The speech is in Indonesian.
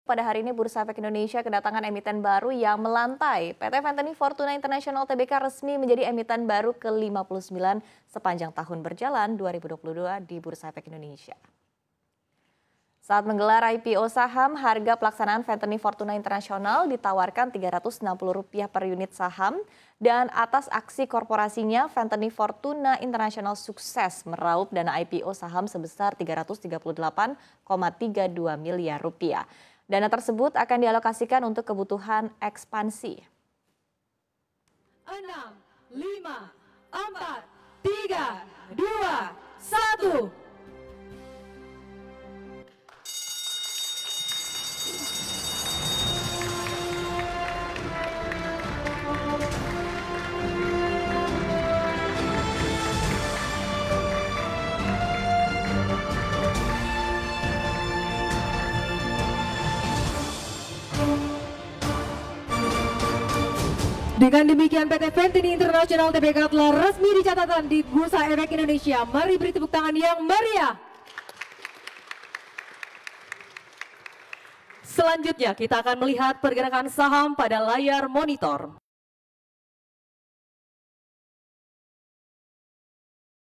Pada hari ini Bursa Efek Indonesia kedatangan emiten baru yang melantai. PT Fenteni Fortuna International Tbk resmi menjadi emiten baru ke-59 sepanjang tahun berjalan 2022 di Bursa Efek Indonesia. Saat menggelar IPO saham, harga pelaksanaan Fenteni Fortuna International ditawarkan Rp360 per unit saham dan atas aksi korporasinya Fenteni Fortuna International sukses meraup dana IPO saham sebesar Rp338,32 miliar. Dana tersebut akan dialokasikan untuk kebutuhan ekspansi. 6, 5, 4, 3, 2, 1. Dengan demikian PT Fenteni International Tbk telah resmi dicatatkan di Bursa Efek Indonesia. Mari beri tepuk tangan yang meriah. Selanjutnya kita akan melihat pergerakan saham pada layar monitor.